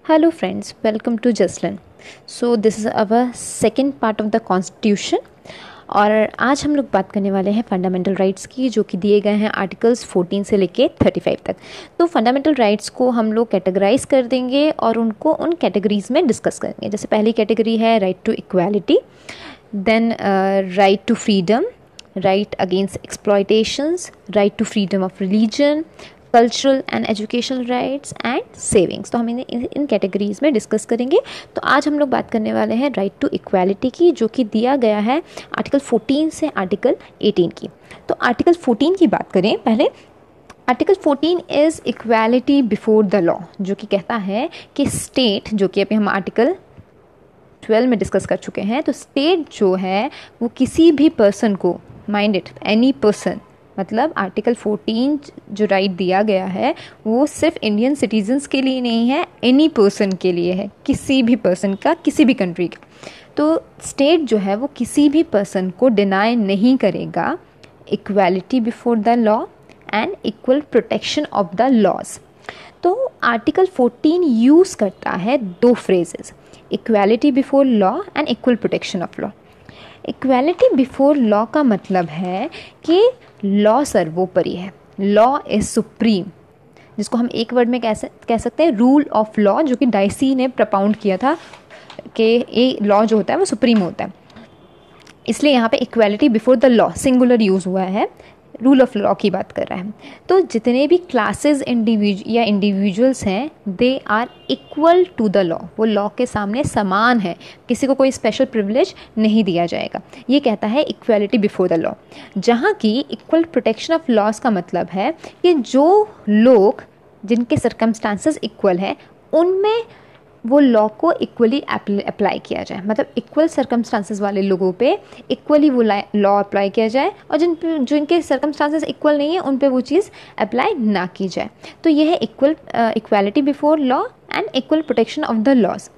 Hello friends, welcome to Just Learn. So this is our second part of the Constitution और आज हम लोग बात करने वाले हैं फंडामेंटल राइट्स की, जो कि दिए गए हैं आर्टिकल्स 14 से लेके 35 तक। तो फंडामेंटल राइट्स को हम लोग कैटेगराइज कर देंगे और उनको उन कैटेगरीज में डिस्कस करेंगे। जैसे पहली कैटेगरी है right to equality, then right to freedom, right against exploitations, right to freedom of religion, cultural and educational rights and savings. तो हम इन कैटेगरीज में डिस्कस करेंगे। तो आज हम लोग बात करने वाले हैं राइट टू इक्वालिटी की, जो कि दिया गया है आर्टिकल 14 से आर्टिकल 18 की। तो आर्टिकल 14 की बात करें पहले। Article 14 is equality before the law, जो कि कहता है कि स्टेट, जो कि अभी हम आर्टिकल 12 में डिस्कस कर चुके हैं, तो स्टेट जो है वो किसी भी पर्सन को, माइंड इट, एनी पर्सन, मतलब आर्टिकल 14 जो राइट दिया गया है वो सिर्फ इंडियन सिटीजन्स के लिए नहीं है, एनी पर्सन के लिए है, किसी भी पर्सन का, किसी भी कंट्री का। तो स्टेट जो है वो किसी भी पर्सन को डिनाई नहीं करेगा equality before the law and equal protection of the laws. तो आर्टिकल 14 यूज़ करता है दो phrases, equality before law and equal protection of law. Equality before law का मतलब है कि लॉ सर्वोपरि है, लॉ इज सुप्रीम, जिसको हम एक वर्ड में कह सकते हैं रूल ऑफ लॉ, जो कि डाइसी ने प्रपाउंड किया था कि ये लॉ जो होता है वो सुप्रीम होता है। इसलिए यहाँ पे equality before the law singular use हुआ है, रूल ऑफ लॉ की बात कर रहा है। तो जितने भी क्लासेस इंडिविजुअल्स हैं, they are equal to the law, वो लॉ के सामने समान है, किसी को कोई स्पेशल प्रिविलेज नहीं दिया जाएगा। ये कहता है इक्वालिटी बिफोर द लॉ। जहाँ की इक्वल प्रोटेक्शन ऑफ लॉज का मतलब है कि जो लोग जिनके सर्कमस्टांसेस इक्वल हैं उनमें वो लॉ को इक्वली अप्लाई किया जाए, मतलब इक्वल सर्कमस्टांसेस वाले लोगों पे इक्वली वो लॉ अप्लाई किया जाए, और जिनके सर्कमस्टांसेस इक्वल नहीं है उन पे वो चीज़ अप्लाई ना की जाए। तो ये है equality before law and equal protection of the laws.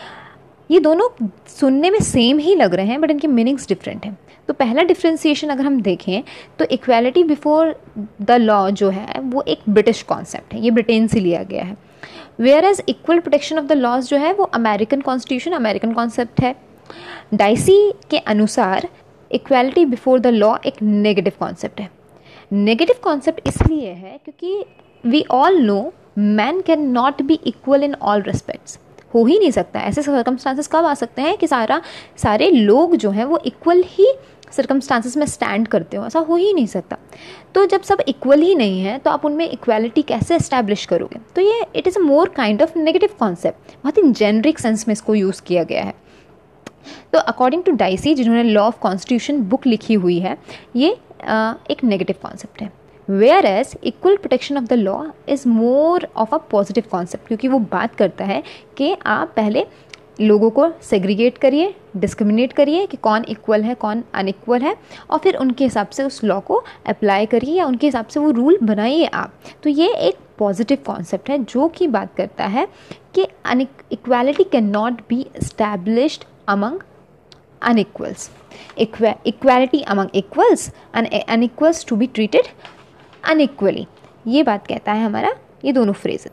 ये दोनों सुनने में सेम ही लग रहे हैं बट इनके मीनिंग्स डिफरेंट हैं। तो पहला डिफ्रेंसिएशन अगर हम देखें तो इक्वालिटी बिफोर द लॉ जो है वो एक ब्रिटिश कॉन्सेप्ट है, ये ब्रिटेन से लिया गया है। Whereas equal protection of the laws जो है वो अमेरिकन कॉन्स्टिट्यूशन, अमेरिकन कॉन्सेप्ट है। डाइसी के अनुसार इक्वालिटी बिफोर द लॉ एक नेगेटिव कॉन्सेप्ट है। नेगेटिव कॉन्सेप्ट इसलिए है क्योंकि we all know man can not be equal in all respects, हो ही नहीं सकता। ऐसे सर्कमस्टांसेस कब आ सकते हैं कि सारे लोग जो हैं वो इक्वल ही सर्कमस्टांसेस में स्टैंड करते हो, ऐसा हो ही नहीं सकता। तो जब सब इक्वल ही नहीं है तो आप उनमें इक्वालिटी कैसे एस्टैब्लिश करोगे? तो ये it is a more kind of negative concept, बहुत ही जेनरिक सेंस में इसको यूज़ किया गया है। तो अकॉर्डिंग टू डाइसी, जिन्होंने लॉ ऑफ कॉन्स्टिट्यूशन बुक लिखी हुई है, ये एक नेगेटिव कॉन्सेप्ट है। Whereas equal protection of the law is more of a positive concept, क्योंकि वो बात करता है कि आप पहले लोगों को सेग्रीगेट करिए, डिस्क्रिमिनेट करिए कि कौन इक्वल है कौन अनइक्वल है, और फिर उनके हिसाब से उस लॉ को अप्लाई करिए या उनके हिसाब से वो रूल बनाइए आप। तो ये एक पॉजिटिव कॉन्सेप्ट है जो कि बात करता है कि equality can not be established among unequals, equality among equals and unequals to be treated unequally. ये बात कहता है हमारा ये दोनों phrase.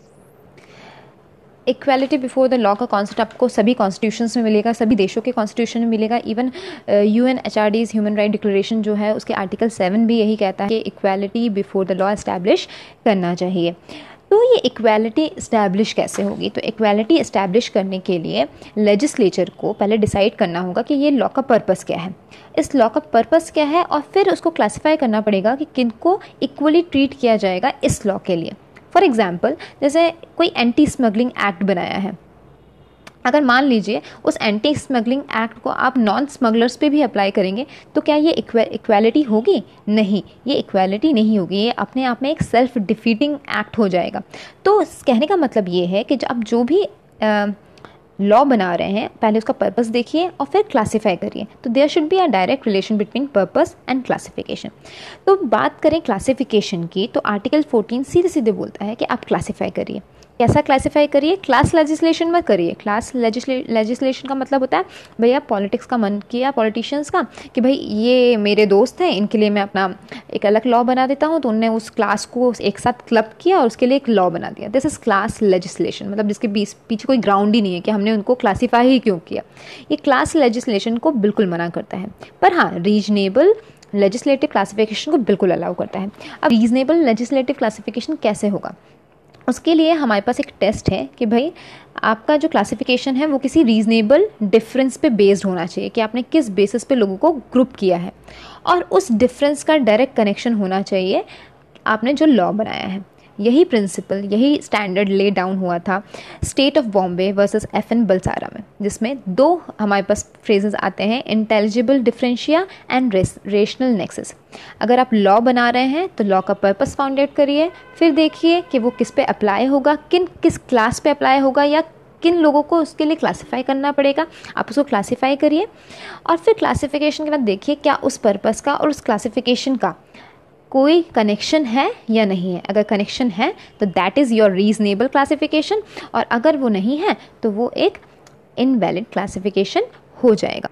Equality before the law का कॉन्सेप्ट आपको सभी कॉन्स्टिट्यूशंस में मिलेगा, सभी देशों के कॉन्स्टिट्यूशन में मिलेगा। Even UNHRD's human right declaration जो है उसके आर्टिकल 7 भी यही कहता है कि equality before the law establish करना चाहिए। तो ये इक्वालिटी इस्टेब्लिश कैसे होगी? तो इक्वालिटी इस्टेब्लिश करने के लिए लेजिस्लेचर को पहले डिसाइड करना होगा कि ये लॉ का पर्पस क्या है, इस लॉ का पर्पस क्या है, और फिर उसको क्लासिफाई करना पड़ेगा कि किनको इक्वली ट्रीट किया जाएगा इस लॉ के लिए। फॉर एग्जाम्पल, जैसे कोई एंटी स्मगलिंग एक्ट बनाया है, अगर मान लीजिए उस एंटी स्मगलिंग एक्ट को आप नॉन स्मगलर्स पे भी अप्लाई करेंगे तो क्या ये इक्वालिटी होगी? नहीं, ये इक्वालिटी नहीं होगी, ये अपने आप में एक सेल्फ डिफीटिंग एक्ट हो जाएगा। तो कहने का मतलब ये है कि आप जो भी लॉ बना रहे हैं पहले उसका पर्पस देखिए और फिर क्लासीफाई करिए। तो there should be a direct relation between purpose and classification. तो बात करें क्लासिफिकेशन की, तो आर्टिकल 14 सीधे सीधे बोलता है कि आप क्लासीफाई करिए। कैसा क्लासीफाई करिए, क्लास लेजिस्लेशन मत करिए। क्लास लेजिस्लेशन का मतलब होता है भैया पॉलिटिक्स का मन किया पॉलिटिशियंस का कि भाई ये मेरे दोस्त हैं, इनके लिए मैं अपना एक अलग लॉ बना देता हूँ, तो उनने उस क्लास को एक साथ क्लब किया और उसके लिए एक लॉ बना दिया। दिस इज़ क्लास लेजिस्लेशन, मतलब जिसके पीछे कोई ग्राउंड ही नहीं है कि हमने उनको क्लासीफाई ही क्यों किया। ये क्लास लेजिस्लेशन को बिल्कुल मना करता है, पर हाँ रीजनेबल लेजिस्लेटिव क्लासिफिकेशन को बिल्कुल अलाउ करता है। अब रीजनेबल लेजिस्लेटिव क्लासिफिकेशन कैसे होगा, उसके लिए हमारे पास एक टेस्ट है कि भाई आपका जो क्लासिफिकेशन है वो किसी रीजनेबल डिफरेंस पे बेस्ड होना चाहिए, कि आपने किस बेसिस पे लोगों को ग्रुप किया है, और उस डिफरेंस का डायरेक्ट कनेक्शन होना चाहिए आपने जो लॉ बनाया है। यही प्रिंसिपल, यही स्टैंडर्ड ले डाउन हुआ था state of Bombay versus FN Balsara में, जिसमें दो हमारे पास फ्रेजेस आते हैं, intelligible differentia and rational nexus. अगर आप लॉ बना रहे हैं तो लॉ का पर्पस फाउंड आउट करिए, फिर देखिए कि वो किस पे अप्लाई होगा, किस क्लास पे अप्लाई होगा, या किन लोगों को उसके लिए क्लासीफाई करना पड़ेगा, आप उसको क्लासीफाई करिए। और फिर क्लासिफिकेशन के बाद देखिए क्या उस पर्पस का और उस क्लासिफिकेशन का कोई कनेक्शन है या नहीं है। अगर कनेक्शन है तो that is your reasonable classification, और अगर वो नहीं है तो वो एक इनवैलिड क्लासिफिकेशन हो जाएगा।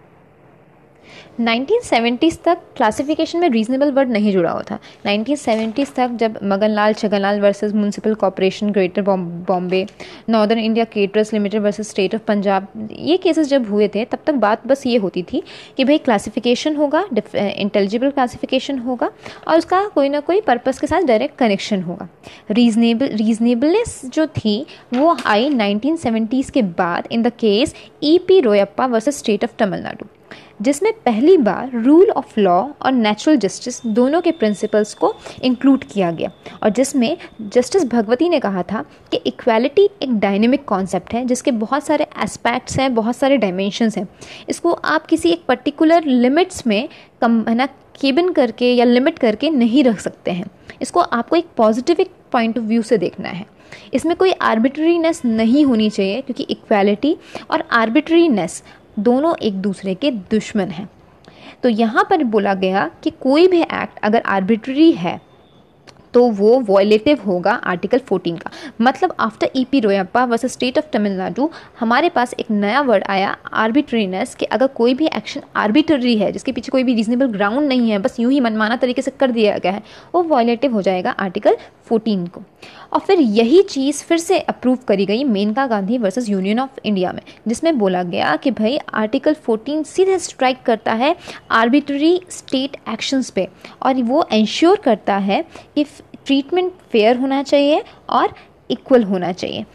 1970s तक क्लासिफिकेशन में रीजनेबल वर्ड नहीं जुड़ा हुआ था। 1970s तक जब Maganlal Chhaganlal versus municipal corporation greater Bombay, northern India caterers limited versus state of Punjab, ये केसेस जब हुए थे तब तक बात बस ये होती थी कि भाई क्लासिफिकेशन होगा, इंटेलिजिबल क्लासिफिकेशन होगा, और उसका कोई ना कोई पर्पस के साथ डायरेक्ट कनेक्शन होगा। रीजनेबलनेस जो थी वो आई 1970s के बाद in the case EP Royappa versus state of Tamil Nadu, जिसमें पहली बार रूल ऑफ लॉ और नेचुरल जस्टिस दोनों के प्रिंसिपल्स को इंक्लूड किया गया, और जिसमें जस्टिस भगवती ने कहा था कि इक्वालिटी एक डायनेमिक कॉन्सेप्ट है जिसके बहुत सारे एस्पेक्ट्स हैं, बहुत सारे डायमेंशंस हैं। इसको आप किसी एक पर्टिकुलर लिमिट्स में केबिन करके या लिमिट करके नहीं रख सकते हैं। इसको आपको एक पॉजिटिव पॉइंट ऑफ व्यू से देखना है। इसमें कोई आर्बिट्रीनेस नहीं होनी चाहिए, क्योंकि इक्वालिटी और आर्बिट्रीनेस दोनों एक दूसरे के दुश्मन हैं। तो यहाँ पर बोला गया कि कोई भी एक्ट अगर आर्बिट्री है तो वो वॉयलेटिव होगा आर्टिकल 14 का। मतलब after EP Royappa versus state of Tamil Nadu हमारे पास एक नया वर्ड आया, आर्बिट्रीनेस, कि अगर कोई भी एक्शन आर्बिट्री है, जिसके पीछे कोई भी रीजनेबल ग्राउंड नहीं है, बस यूं ही मनमाना तरीके से कर दिया गया है, वो वॉयलेटिव हो जाएगा आर्टिकल 14 को। और फिर यही चीज़ फिर से अप्रूव करी गई Maneka Gandhi versus union of India में, जिसमें बोला गया कि भाई आर्टिकल 14 सीधे स्ट्राइक करता है आर्बिट्री स्टेट एक्शंस पे, और वो इंश्योर करता है कि ट्रीटमेंट फेयर होना चाहिए और इक्वल होना चाहिए।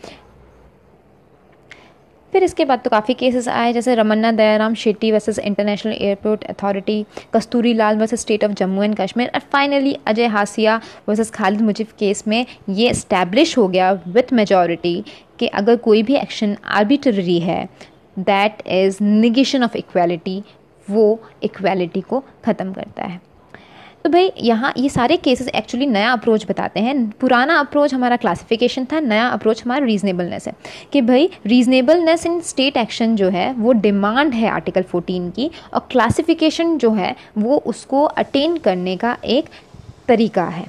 फिर इसके बाद तो काफ़ी केसेस आए, जैसे Ramana Dayaram Shetty versus international airport authority, Kasturi Lal versus state of Jammu and Kashmir, और finally Ajay Hasia versus Khalid Mujib case में ये इस्टेब्लिश हो गया विथ मेजॉरिटी कि अगर कोई भी एक्शन आर्बिट्ररी है, that is negation of equality, वो इक्वालिटी को ख़त्म करता है। तो भाई यहाँ ये सारे केसेस एक्चुअली नया अप्रोच बताते हैं। पुराना अप्रोच हमारा क्लासिफिकेशन था, नया अप्रोच हमारा रीजनेबलनेस है, कि भाई रीजनेबलनेस इन स्टेट एक्शन जो है वो डिमांड है आर्टिकल 14 की, और क्लासिफिकेशन जो है वो उसको अटेन करने का एक तरीका है।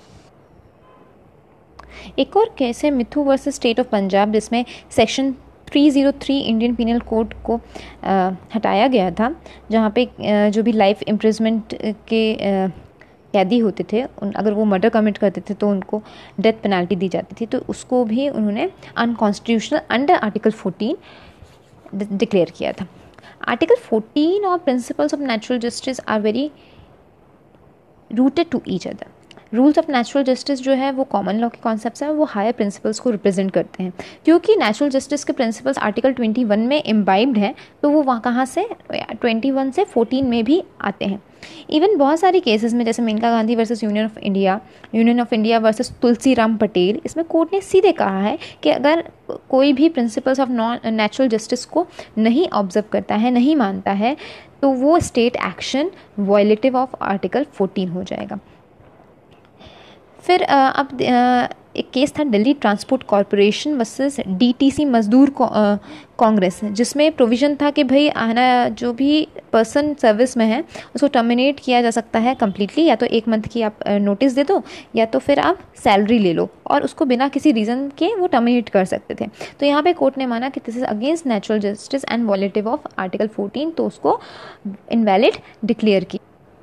एक और केस है Mithu versus state of Punjab, जिसमें सेक्शन 303 इंडियन पीनल कोड को हटाया गया था, जहाँ पे जो भी लाइफ इम्प्रिजमेंट के कैदी होते थे, अगर वो मर्डर कमिट करते थे तो उनको डेथ पेनल्टी दी जाती थी, तो उसको भी उन्होंने अनकॉन्स्टिट्यूशनल अंडर आर्टिकल 14 डिक्लेयर किया था। आर्टिकल 14 और principles of natural justice are very rooted to each other. Rules of natural justice जो है वो कॉमन लॉ के कॉन्सेप्ट्स हैं, वो हायर प्रिंसिपल्स को रिप्रेजेंट करते हैं। क्योंकि नेचुरल जस्टिस के प्रिंसिपल्स आर्टिकल 21 में इम्बाइब्ड हैं, तो वो वहाँ कहाँ से 21 से 14 में भी आते हैं। इवन बहुत सारी केसेस में, जैसे Maneka Gandhi versus union of India versus Tulsi Ram Patel, इसमें कोर्ट ने सीधे कहा है कि अगर कोई भी प्रिंसिपल्स ऑफ नेचुरल जस्टिस को नहीं ऑब्जर्व करता है, नहीं मानता है, तो वो state action violative of article 14 हो जाएगा। फिर अब एक केस था Delhi transport corporation versus DTC Mazdoor Congress, जिसमें प्रोविज़न था कि भाई आना जो भी पर्सन सर्विस में है उसको टर्मिनेट किया जा सकता है कम्प्लीटली, या तो 1 मंथ की आप नोटिस दे दो या तो फिर आप सैलरी ले लो, और उसको बिना किसी रीज़न के वो टर्मिनेट कर सकते थे। तो यहाँ पे कोर्ट ने माना कि this is against natural justice and violative of article 14, तो उसको इनवैलिड डिक्लेयर की।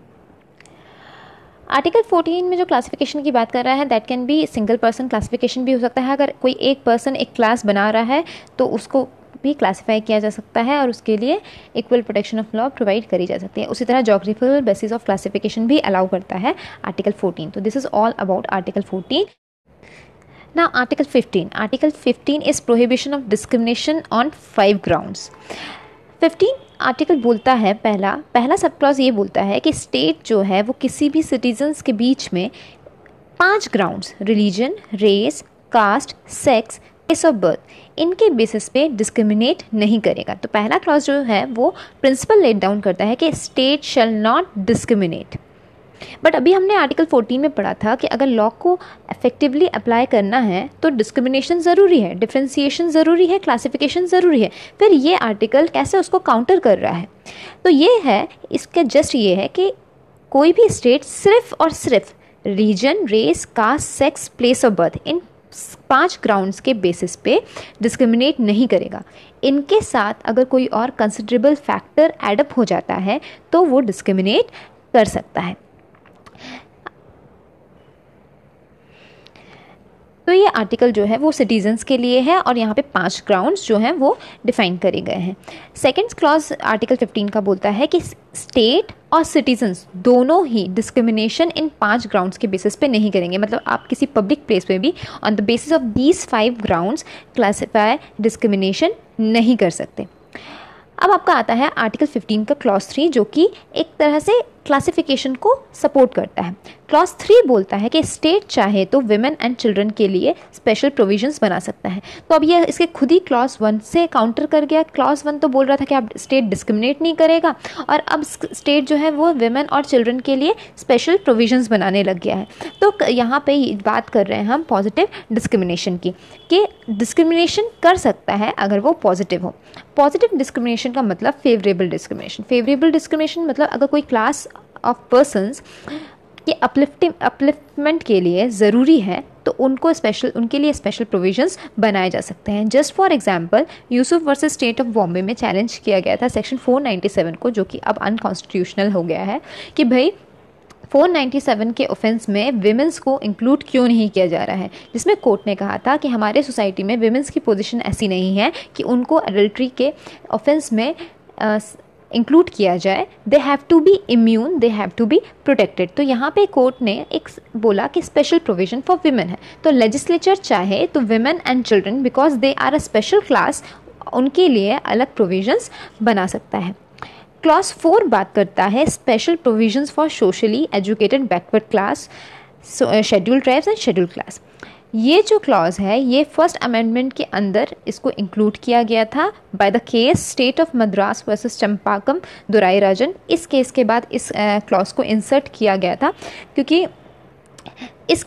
आर्टिकल 14 में जो क्लासिफिकेशन की बात कर रहा है that can be single person classification भी हो सकता है। अगर कोई एक पर्सन एक क्लास बना रहा है तो उसको भी क्लासीफाई किया जा सकता है और उसके लिए equal protection of law provide करी जा सकती है। उसी तरह जोग्राफिकल बेसिस ऑफ क्लासिफिकेशन भी अलाउ करता है आर्टिकल 14। तो this is all about article 14। Now Article 15. Article 15 is prohibition of discrimination on 5 grounds. 15 article बोलता है, पहला सब क्लॉज ये बोलता है कि स्टेट जो है वो किसी भी सिटीजन्स के बीच में 5 grounds, religion, race, caste, sex, place of birth, इनके बेसिस पे डिस्क्रिमिनेट नहीं करेगा। तो पहला क्लॉज जो है वो प्रिंसिपल लेट डाउन करता है कि state shall not discriminate. But अभी हमने आर्टिकल 14 में पढ़ा था कि अगर लॉ को इफेक्टिवली अप्लाई करना है तो डिस्क्रिमिनेशन ज़रूरी है, डिफ्रेंसिएशन ज़रूरी है, क्लासिफिकेशन ज़रूरी है। फिर ये आर्टिकल कैसे उसको काउंटर कर रहा है? तो ये है, इसका जस्ट ये है कि कोई भी स्टेट सिर्फ और सिर्फ region, race, caste, sex, place of birth, इन 5 ग्राउंड्स के बेसिस पे डिस्क्रिमिनेट नहीं करेगा। इनके साथ अगर कोई और कंसिडरेबल फैक्टर एडअप हो जाता है तो वो डिस्क्रिमिनेट कर सकता है। तो ये आर्टिकल जो है वो सिटीजन्स के लिए है और यहाँ पे 5 ग्राउंड्स जो हैं वो डिफाइन करे गए हैं। सेकेंड क्लॉज आर्टिकल 15 का बोलता है कि स्टेट और सिटीजन्स दोनों ही डिस्क्रिमिनेशन इन 5 ग्राउंड्स के बेसिस पे नहीं करेंगे। मतलब आप किसी पब्लिक प्लेस पे भी on the basis of these 5 grounds classify discrimination नहीं कर सकते। अब आपका आता है आर्टिकल 15 का क्लॉज 3, जो कि एक तरह से क्लासिफिकेशन को सपोर्ट करता है। क्लॉज 3 बोलता है कि स्टेट चाहे तो विमेन एंड चिल्ड्रन के लिए स्पेशल प्रोविजंस बना सकता है। तो अब ये इसके खुद ही क्लॉज 1 से काउंटर कर गया। क्लॉज 1 तो बोल रहा था कि आप स्टेट डिस्क्रिमिनेट नहीं करेगा, और अब स्टेट जो है वो विमेन और चिल्ड्रन के लिए स्पेशल प्रोविजंस बनाने लग गया है। तो यहाँ पे बात कर रहे हैं हम पॉजिटिव डिस्क्रिमिनेशन की, कि डिस्क्रिमिनेशन कर सकता है अगर वो पॉजिटिव हो। पॉजिटिव डिस्क्रिमिनेशन का मतलब फेवरेबल डिस्क्रिमिनेशन। फेवरेबल डिस्क्रिमिनेशन मतलब अगर कोई क्लास ऑफ पर्सन्स के अपलिफ्टमेंट के लिए ज़रूरी है तो उनके लिए स्पेशल प्रोविजंस बनाए जा सकते हैं। Just for example Yusuf versus state of Bombay में चैलेंज किया गया था सेक्शन 497 को, जो कि अब अनकॉन्स्टिट्यूशनल हो गया है, कि भाई 497 के ऑफेंस में विमेंस को इंक्लूड क्यों नहीं किया जा रहा है, जिसमें कोर्ट ने कहा था कि हमारे सोसाइटी में विमेंस की पोजीशन ऐसी नहीं है कि उनको एडल्ट्री के ऑफेंस में इंक्लूड किया जाए। They have to be immune, they have to be protected. तो यहाँ पे कोर्ट ने एक बोला कि स्पेशल प्रोविजन फॉर विमेन है। तो लेजिस्लेचर चाहे तो women and children, because they are a special class, उनके लिए अलग प्रोविजंस बना सकता है। क्लॉज 4 बात करता है special provisions for socially educated backward class, scheduled tribes and scheduled class. ये जो क्लॉज है ये फर्स्ट अमेंडमेंट के अंदर इसको इंक्लूड किया गया था by the case state of Madras versus Champakam Dorairajan. इस केस के बाद इस क्लॉज को इंसर्ट किया गया था क्योंकि इस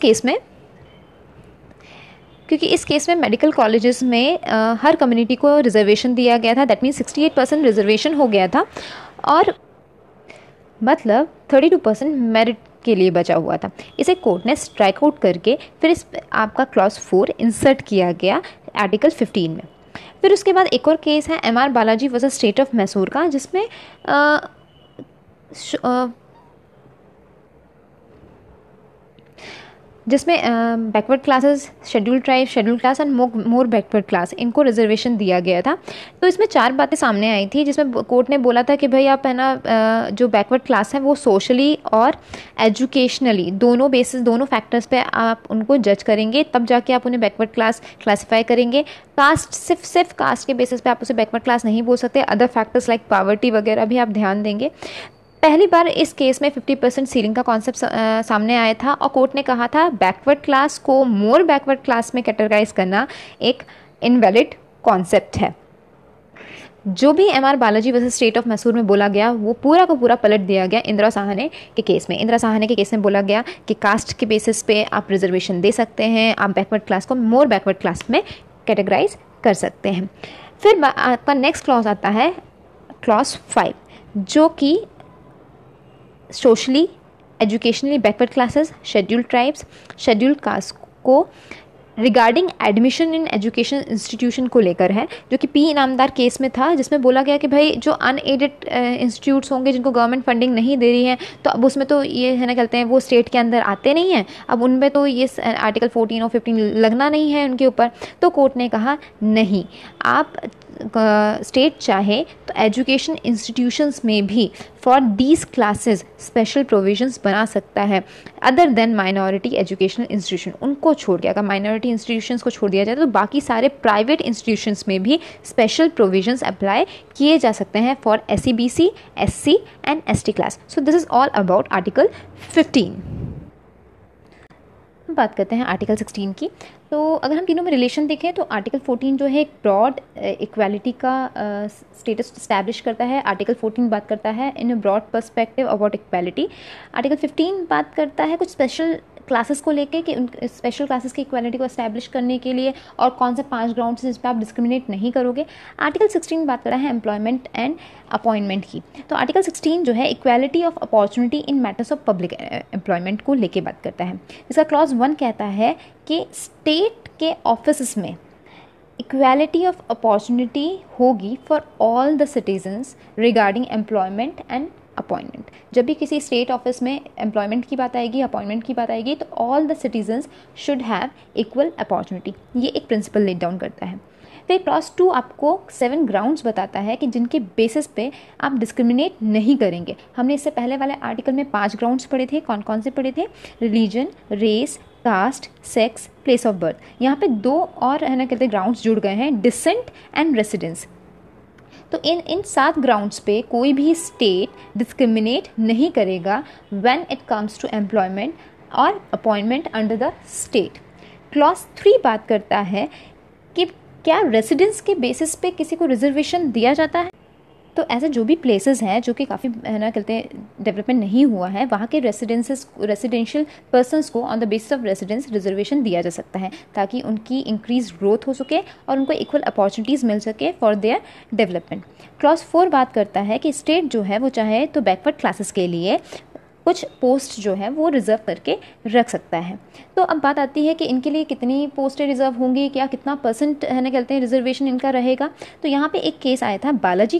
केस में मेडिकल कॉलेजेस में हर कम्युनिटी को रिजर्वेशन दिया गया था। दैट मीन्स 68% रिजर्वेशन हो गया था और मतलब 32% मेरिट के लिए बचा हुआ था। इसे कोर्ट ने स्ट्राइक आउट करके फिर इस आपका क्लॉज 4 इंसर्ट किया गया आर्टिकल 15 में। फिर उसके बाद एक और केस है MR Balaji versus state of Mysore का, जिसमें backward classes, scheduled tribe, scheduled class and more backward class, इनको रिजर्वेशन दिया गया था। तो इसमें 4 बातें सामने आई थी, जिसमें कोर्ट ने बोला था कि भाई आप है ना जो बैकवर्ड क्लास है वो सोशली और एजुकेशनली दोनों फैक्टर्स पे आप उनको जज करेंगे, तब जाके आप उन्हें बैकवर्ड क्लास क्लासीफाई करेंगे। कास्ट सिर्फ कास्ट के बेसिस पे आप उसे बैकवर्ड क्लास नहीं बोल सकते। अदर फैक्टर्स लाइक पॉवर्टी वगैरह भी आप ध्यान देंगे। पहली बार इस केस में 50% सीलिंग का कॉन्सेप्ट सामने आया था और कोर्ट ने कहा था बैकवर्ड क्लास को मोर बैकवर्ड क्लास में कैटेगराइज करना एक इनवैलिड कॉन्सेप्ट है। जो भी M R Balaji versus state of Mysore में बोला गया वो पूरा का पूरा पलट दिया गया इंदिरा साहनी के केस में। इंदिरा साहनी के केस में बोला गया कि कास्ट के बेसिस पे आप रिजर्वेशन दे सकते हैं, आप बैकवर्ड क्लास को मोर बैकवर्ड क्लास में कैटेगराइज कर सकते हैं। फिर आपका नेक्स्ट क्लॉज आता है क्लॉज 5, जो कि socially educationally backward classes, scheduled tribes, scheduled caste को regarding admission in education institution को लेकर है, जो कि पी इनामदार केस में था, जिसमें बोला गया कि भाई जो अनएडेड इंस्टीट्यूट्स होंगे जिनको गवर्नमेंट फंडिंग नहीं दे रही है, तो अब उसमें तो ये है ना कहते हैं वो स्टेट के अंदर आते नहीं हैं, अब उनमें तो ये आर्टिकल 14 और 15 लगना नहीं है उनके ऊपर। तो कोर्ट ने कहा नहीं, आप स्टेट चाहे तो एजुकेशन इंस्टीट्यूशंस में भी for these classes special provisions बना सकता है other than minority educational institution. उनको छोड़ के अगर माइनॉरिटी इंस्टीट्यूशंस को छोड़ दिया जाए तो बाकी सारे प्राइवेट इंस्टीट्यूशंस में भी स्पेशल प्रोविजंस अप्लाई किए जा सकते हैं for SCBC, SC and ST class. So this is all about article 15। बात करते हैं आर्टिकल 16 की। तो अगर हम तीनों में रिलेशन देखें तो आर्टिकल 14 जो है एक ब्रॉड इक्वालिटी का स्टेटस इस्टेब्लिश करता है। आर्टिकल 14 बात करता है in broad perspective about equality. Article 15 बात करता है कुछ स्पेशल क्लासेस को लेके कि उन स्पेशल क्लासेस की इक्वालिटी को एस्टैब्लिश करने के लिए और कौन से 5 ग्राउंड्स जिस पर आप डिस्क्रिमिनेट नहीं करोगे। आर्टिकल 16 बात कर रहा है एम्प्लॉयमेंट एंड अपॉइंटमेंट की। तो आर्टिकल 16 जो है equality of opportunity in matters of public employment को लेके बात करता है। इसका क्लॉज 1 कहता है कि स्टेट के ऑफिस में इक्वालिटी ऑफ अपॉर्चुनिटी होगी for all the citizens regarding employment and appointment. जब भी किसी स्टेट ऑफिस में एम्प्लॉयमेंट की बात आएगी, अपॉइंटमेंट की बात आएगी, तो all the citizens should have equal opportunity, ये एक प्रिंसिपल लेट डाउन करता है। फिर क्लॉज 2 आपको 7 ग्राउंड्स बताता है कि जिनके बेसिस पे आप डिस्क्रिमिनेट नहीं करेंगे। हमने इससे पहले वाले आर्टिकल में 5 ग्राउंड्स पढ़े थे। कौन कौन से पढ़े थे? Religion, race, caste, sex, place of birth. यहाँ पे 2 और है ना कहते ग्राउंड्स जुड़ गए हैं, डिसेंट एंड रेसिडेंस। तो इन 7 ग्राउंड्स पे कोई भी स्टेट डिस्क्रिमिनेट नहीं करेगा when it comes to employment और appointment under the state. Clause 3 बात करता है कि क्या रेसिडेंस के बेसिस पे किसी को रिजर्वेशन दिया जाता है। तो ऐसे जो भी प्लेसेस हैं जो कि काफ़ी है ना कहते हैं डेवलपमेंट नहीं हुआ है, वहाँ के रेसिडेंशियल पर्सनस को on the basis of residence reservation दिया जा सकता है ताकि उनकी इंक्रीज ग्रोथ हो सके और उनको इक्वल अपॉर्चुनिटीज़ मिल सके फॉर देयर डेवलपमेंट। क्लॉज 4 बात करता है कि स्टेट जो है वो चाहे तो बैकवर्ड क्लासेस के लिए कुछ पोस्ट जो है वो रिज़र्व करके रख सकता है। तो अब बात आती है कि इनके लिए कितनी पोस्टें रिज़र्व होंगी, क्या कितना परसेंट है ना कहते हैं रिजर्वेशन इनका रहेगा। तो यहाँ पे एक केस आया था बालाजी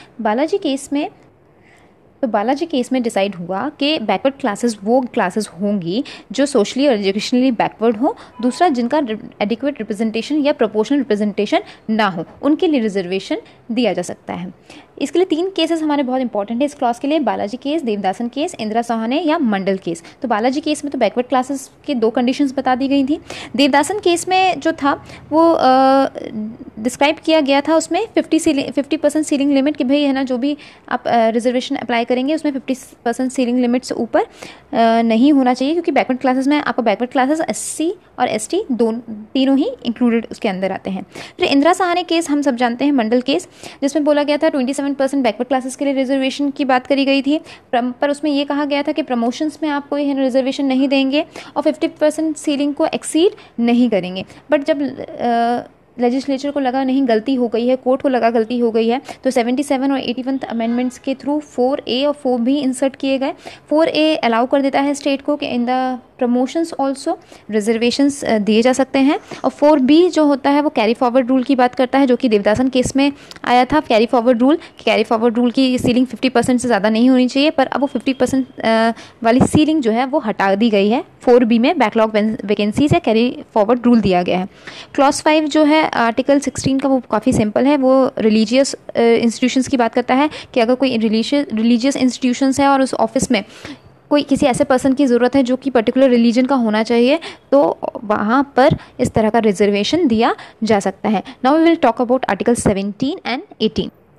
केस में डिसाइड हुआ कि बैकवर्ड क्लासेस वो क्लासेस होंगी जो सोशली और एजुकेशनली बैकवर्ड हो, दूसरा जिनका एडिक्वेट रिप्रेजेंटेशन या प्रोपोर्शनल रिप्रेजेंटेशन ना हो, उनके लिए रिजर्वेशन दिया जा सकता है। इसके लिए 3 केसेस हमारे बहुत इंपॉर्टेंट है इस क्लॉज के लिए, बालाजी केस, देवदासन केस, इंदिरा साहनी या मंडल केस। तो बालाजी केस में तो बैकवर्ड क्लासेस के 2 कंडीशंस बता दी गई थी। देवदासन केस में जो था वो डिस्क्राइब किया गया था, उसमें 50% सीलिंग लिमिट कि भाई है ना जो भी आप रिजर्वेशन अप्लाई करेंगे उसमें 50% सीलिंग लिमिट से ऊपर नहीं होना चाहिए, क्योंकि बैकवर्ड क्लासेस में आपको बैकवर्ड क्लासेस SC और ST तीनों ही इंक्लूडेड उसके अंदर आते हैं। फिर इंदिरा साहनी केस हम सब जानते हैं, मंडल केस, जिसमें बोला गया था 27% बैकवर्ड क्लासेस के लिए रिजर्वेशन की बात करी गई थी, पर उसमें ये कहा गया था कि प्रमोशंस में आप कोई रिजर्वेशन नहीं देंगे और 50% सीलिंग को एक्सीड नहीं करेंगे। बट जब लेजिस्लेचर को लगा नहीं गलती हो गई है, कोर्ट को लगा गलती हो गई है, तो 77 और 81 अमेंडमेंट्स के थ्रू 4A और 4B इंसर्ट किए गए। 4A अलाउ कर देता है स्टेट को कि in the promotions also reservations दिए जा सकते हैं, और 4B जो होता है वो कैरी फॉरवर्ड रूल की बात करता है, जो कि देवदासन केस में आया था। कैरी फॉरवर्ड रूल की सीलिंग 50% से ज़्यादा नहीं होनी चाहिए, पर अब वो 50% वाली सीलिंग जो है वो हटा दी गई है। 4B में बैकलॉग वैकेंसीज है, कैरी फॉरवर्ड रूल दिया गया है। क्लॉज 5 जो है आर्टिकल 16 का वो काफ़ी सिंपल है, वो रिलीजियस इंस्टीट्यूशंस की बात करता है कि अगर कोई रिलीजियस इंस्टीट्यूशंस है और उस ऑफिस में कोई किसी ऐसे पर्सन की ज़रूरत है जो कि पर्टिकुलर रिलीजन का होना चाहिए, तो वहाँ पर इस तरह का रिजर्वेशन दिया जा सकता है। Now we will talk about article 17 and 18।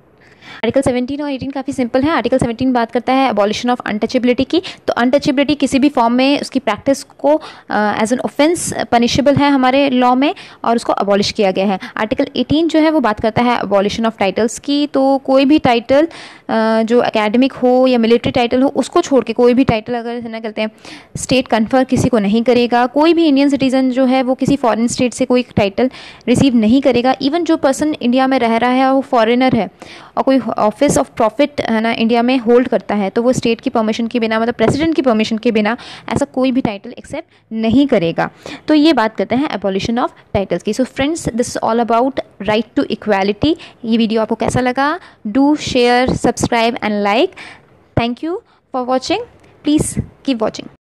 Article 17 और 18 काफ़ी सिंपल है। आर्टिकल 17 बात करता है अबॉलिशन ऑफ अनटचेबिलिटी की। तो अनटचेबिलिटी किसी भी फॉर्म में उसकी प्रैक्टिस को एज एन ऑफेंस पनिशेबल है हमारे लॉ में, और उसको अबॉलिश किया गया है। आर्टिकल 18 जो है वो बात करता है अबॉलिशन ऑफ टाइटल्स की। तो कोई भी टाइटल जो एकेडमिक हो या मिलिट्री टाइटल हो, उसको छोड़ के कोई भी टाइटल अगर ना कहते हैं स्टेट कन्फर किसी को नहीं करेगा। कोई भी इंडियन सिटीजन जो है वो किसी फॉरेन स्टेट से कोई टाइटल रिसीव नहीं करेगा। इवन जो पर्सन इंडिया में रह रहा है वो फॉरेनर है और कोई ऑफिस ऑफ प्रॉफिट है ना इंडिया में होल्ड करता है, तो वो स्टेट की परमिशन के बिना, मतलब प्रेसिडेंट की परमिशन के बिना ऐसा कोई भी टाइटल एक्सेप्ट नहीं करेगा। तो ये बात करते हैं एबॉलिशन ऑफ टाइटल्स की। So friends, this is all about right to equality. ये वीडियो आपको कैसा लगा? Do share, subscribe and like. Thank you for watching. Please keep watching.